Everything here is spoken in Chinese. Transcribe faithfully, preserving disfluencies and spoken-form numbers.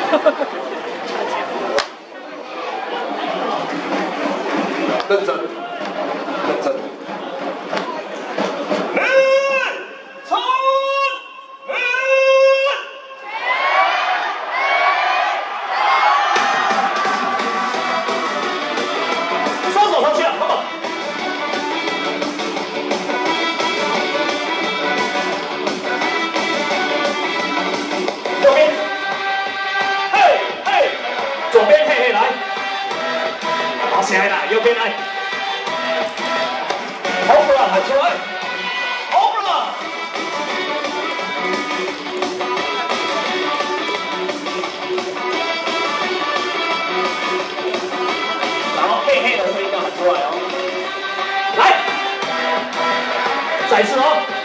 认真，认真。 立，冲，立。双手上去，好不好？右边，嘿嘿，左边嘿嘿来，好起来啦，右边来。 好不啦，喊出来！好不啦！然后嘿嘿的声音要喊出来哦。来，再一次哦。